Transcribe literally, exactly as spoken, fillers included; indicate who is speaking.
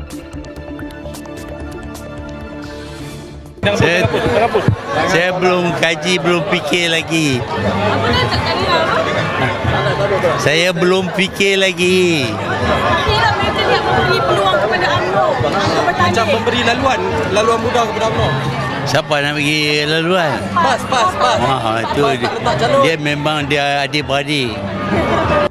Speaker 1: Saya, saya belum kaji, belum fikir lagi. Saya belum fikir lagi.
Speaker 2: Bila mereka tidak memberi peluang kepada UMNO untuk bertanding.
Speaker 3: Macam memberi laluan, laluan mudah kepada UMNO.
Speaker 1: Siapa nak bagi laluan?
Speaker 3: Pas, pas, pas.
Speaker 1: Wah, itu
Speaker 3: Pas,
Speaker 1: dia,
Speaker 3: tak letak jalur.
Speaker 1: dia memang dia adik-beradik.